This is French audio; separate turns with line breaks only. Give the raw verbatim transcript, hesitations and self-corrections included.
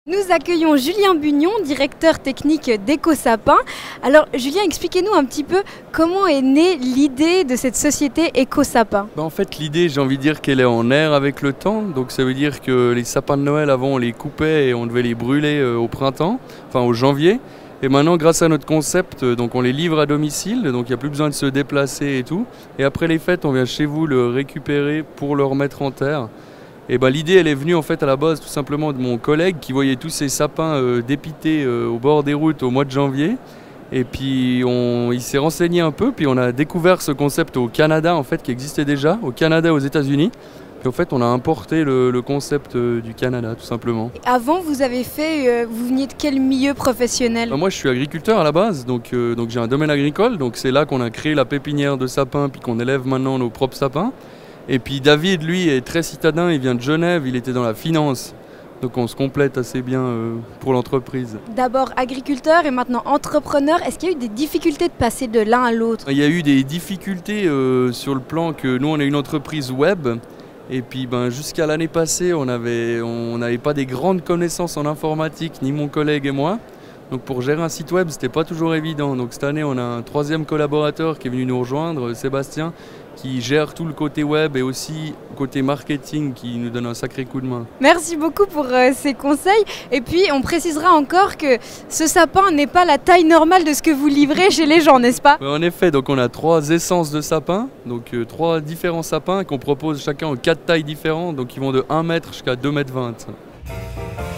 Nous accueillons Julien Bugnon, directeur technique d'EcoSapin. Alors Julien, expliquez-nous un petit peu comment est née l'idée de cette société EcoSapin.
Ben en fait l'idée, j'ai envie de dire qu'elle est en air avec le temps, donc ça veut dire que les sapins de Noël avant on les coupait et on devait les brûler au printemps, enfin au janvier. Et maintenant grâce à notre concept, donc on les livre à domicile, donc il n'y a plus besoin de se déplacer et tout. Et après les fêtes, on vient chez vous le récupérer pour le remettre en terre. Et ben, l'idée elle est venue en fait à la base tout simplement de mon collègue qui voyait tous ces sapins euh, dépités euh, au bord des routes au mois de janvier. Et puis on, il s'est renseigné un peu, puis on a découvert ce concept au Canada en fait qui existait déjà, au Canada et aux États-Unis. Puis en fait on a importé le, le concept euh, du Canada tout simplement.
Et avant vous avez fait, euh, vous veniez de quel milieu professionnel?
Ben, moi je suis agriculteur à la base, donc, euh, donc j'ai un domaine agricole, donc c'est là qu'on a créé la pépinière de sapins puis qu'on élève maintenant nos propres sapins. Et puis David, lui, est très citadin, il vient de Genève, il était dans la finance. Donc on se complète assez bien euh, pour l'entreprise.
D'abord agriculteur et maintenant entrepreneur. Est-ce qu'il y a eu des difficultés de passer de l'un à l'autre?
Il y a eu des difficultés euh, sur le plan que nous, on est une entreprise web. Et puis ben, jusqu'à l'année passée, on n'avait on n'avait pas des grandes connaissances en informatique, ni mon collègue et moi. Donc pour gérer un site web, c'était pas toujours évident. Donc cette année, on a un troisième collaborateur qui est venu nous rejoindre, Sébastien, qui gère tout le côté web et aussi côté marketing qui nous donne un sacré coup de main.
Merci beaucoup pour euh, ces conseils. Et puis on précisera encore que ce sapin n'est pas la taille normale de ce que vous livrez chez les gens, n'est-ce pas?
En effet, donc on a trois essences de sapins, donc euh, trois différents sapins qu'on propose chacun en quatre tailles différentes, donc ils vont de un mètre jusqu'à deux mètres vingt.